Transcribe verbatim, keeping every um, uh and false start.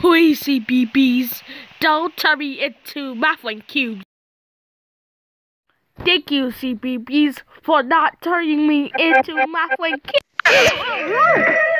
Please, C B Bs, don't turn me into MathLink cubes. Thank you, C B Bs, for not turning me into MathLink cubes.